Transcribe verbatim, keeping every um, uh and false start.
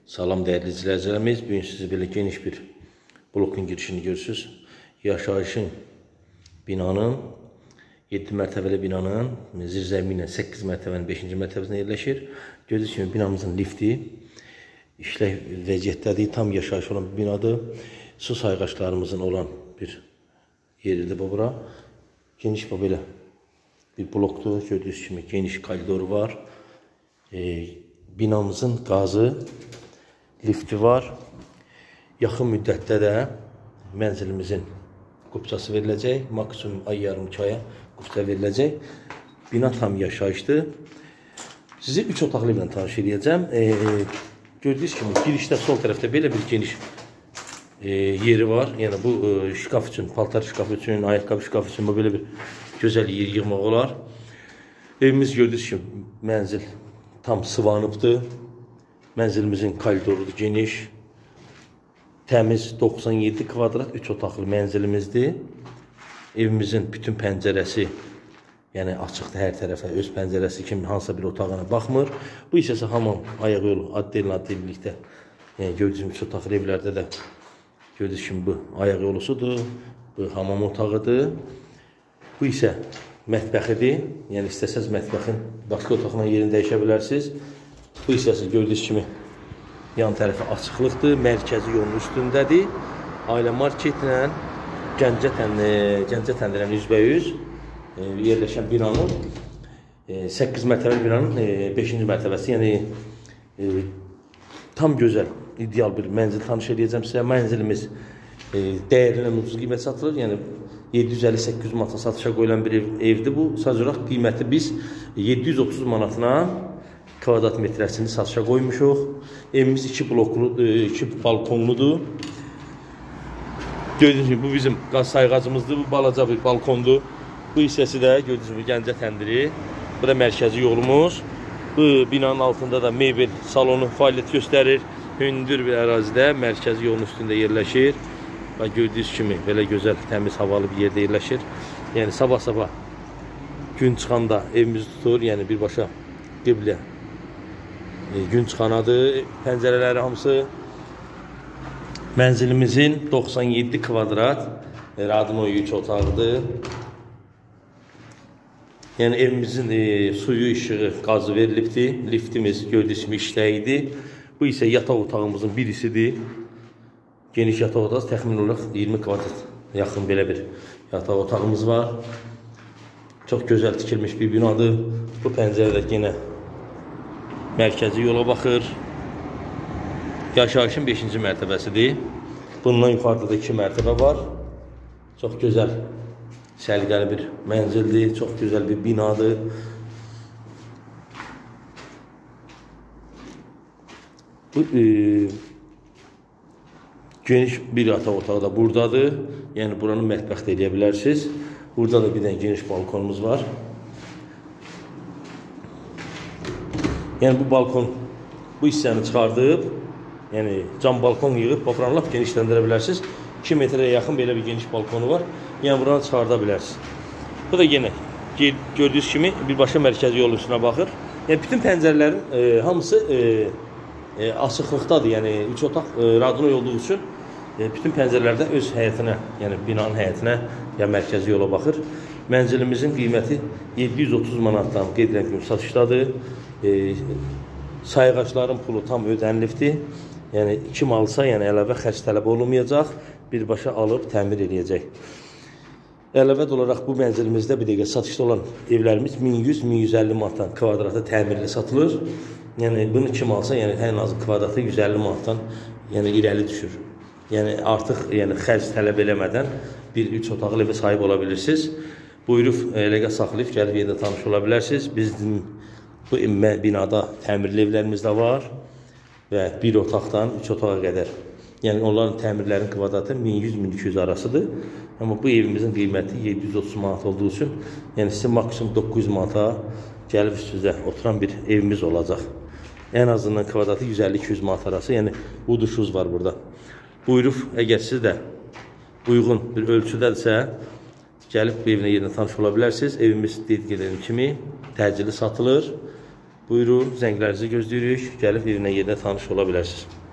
Salam dəyərli izləyicilərimiz, bugün sizi belə geniş bir blokun girişini görürsünüz. Yaşayışın binanın, yeddi mərtəbəli binanın zirzəmi ilə səkkiz mərtəbənin beşinci mərtəbəsində yerləşir. Gördüyünüz kimi binamızın lifti işlək vəziyyətdədir, tam yaşayış olan bir binadır. Su sayğaçlarımızın olan bir yeridir bu bura. Geniş bu belə bir blokdur. Gördüyünüz kimi geniş koridoru var. E, binamızın qazı, lifti var. Yaxın müddətdə də mənzilimizin qupçası veriləcək. Maksimum ay yarım iki aya qupça veriləcək. Bina tam yaşayışdır. Sizi üç otaqlı ilə tanış edəcəm. E, gördüyünüz kimi girişdə sol tərəfdə belə bir geniş e, yeri var. Yəni bu e, şkaf üçün, paltar şkafı üçün, ayaqqabı şkafı üçün bu belə bir gözəl yer yığmaq olar. Evimiz gördüyünüz kimi mənzil tam sıvanıbdır. Mənzilimizin koridorudur geniş. Təmiz doxsan yeddi kvadrat üç otaqlı mənzilimizdir. Evimizin bütün pəncərəsi yəni açıqdır hər tərəfə. Öz pəncərəsi kimi hansısa bir otağına baxmır. Bu hissəsi hamam ayaq yolu addelin addellikdə. Yəni gördüyünüz kimi üç otaqlı evlərdə də gördüyünüz kimi bu ayaq yolusudur. Bu hamam otağıdır. Bu isə mətbəxidir. Yəni istəsəz mətbəxin başqa otaqla yerini dəyişə bilərsiniz. Bu hissəsi gördüyünüz kimi yan tərəfi açıqlıqdır. Mərkəzi yolun üstündədir. Ailə marketlə Gəncə təndirən yüzbə yüz yerləşən binanın səkkiz mərtəbəli binanın beşinci mərtəbəsi. Yəni tam gözəl, ideal bir mənzil tanış edəcəm sizə. Mənzilimiz dəyərindən ucuz qiymət satılır. Yəni yeddi yüz əlli səkkiz yüz manata satışa qoyulan bir ev, evdir bu. Sadəcə olaraq qiyməti biz yeddi yüz otuz manatına kvadrat metrəsini satışa qoymuşuq. Evimiz iki bloklu, iki balkonludur. Gördüyünüz gibi bu bizim qaz sayğacımızdır. Bu balaca bir balkondur. Bu hissəsi də gördüyünüz gibi Gəncə təndiri. Bu da mərkəzi yolumuz. Bu binanın altında da mebel salonu fəaliyyət göstərir. Hündür bir ərazidə mərkəzi yolun üstündə yerləşir. Və gördüyünüz kimi belə gözəl, təmiz, havalı bir yerdə yerləşir. Yəni sabah-sabah gün çıxanda evimizi tutur. Yəni birbaşa qiblə gün çıxanadır. Pəncərələri hamısı. Mənzilimizin doxsan yeddi kvadrat Radno üç otaqdır. Yəni evimizin e, suyu, işığı, qazı verilibdir. Liftimiz gördüyünüz kimi işləkdir. Bu isə yataq otağımızın birisidir. Geniş yataq otağı təxmin olaraq iyirmi kvadrat yaxın belə bir yataq otağımız var. Çox gözəl tikilmiş bir binadır. Bu pəncərədə yenə mərkəzi yola baxır. Yaşayışın beşinci mərtəbəsidir. Bundan yuxarıda da iki mərtəbə var. Çox gözəl, səliqəli bir mənzildir. Çox gözəl bir binadır. Bu e, geniş bir yataq otağı da buradadır. Yəni buranın mətbəx də edə bilərsiniz. Burada da bir dənə geniş balkonumuz var. Yəni bu balkon bu hissəni çıxardıb, yəni cam balkon yığıb, buranı lap genişləndirə bilərsiniz. iki metrəyə yaxın belə bir geniş balkonu var. Yəni buranı çıxarda bilərsiniz. Bu da yenə gördüyünüz kimi birbaşa mərkəzi yolun üstünə baxır. Yəni bütün pəncərələrin e, hamısı e, e, açıqlıqdadır. Yəni üç otaq e, Radno olduğu üçün e, bütün pəncərələrdə öz həyətinə, yəni binanın həyətinə ya mərkəzi yola baxır. Mənzilimizin qiyməti yeddi yüz otuz manatdan qeyd edən kimi satışdadır. E, sayğaçların pulu tam ödənilibdir. Yəni kim alsa, yəni əlavə xərc tələb olunmayacaq, birbaşa alıb təmir edəcək. Əlavə olaraq bu mənzilimizdə bir dəqiqə satışda olan evlərimiz min yüz min yüz əlli manatdan kvadratı təmirli satılır. Yəni bunu kim alsa, yəni ən azı kvadratı yüz əlli manatdan yəni irəli düşür. Yəni artıq yəni xərc tələb eləmədən bir üç otaqlı evə sahib ola bilirsiniz. Buyurub əlaqə saxlayıb gəlib yerdə tanış ola bilərsiniz. Bizim bu binada təmirli evlərimiz də var və bir otaqdan üç otağa qədər. Yəni onların təmirlərin kvadratı min yüz min iki yüz arasıdır. Amma bu evimizin qiyməti yeddi yüz otuz manat olduğu üçün, yəni sizin maksimum doqquz yüz manata gəlib üstünüzdə oturan bir evimiz olacaq. Ən azından kvadratı yüz əlli iki yüz manat arası, yəni uduşuz var burada. Buyurub, əgər siz də uyğun bir ölçüdədirsə, gəlib bu evinə yerinə tanış ola bilərsiniz. Evimiz dediklərim kimi təcili satılır. Buyurun, zənglərinizi gözləyirik. Gəlib birinə yerine tanış ola bilərsiniz.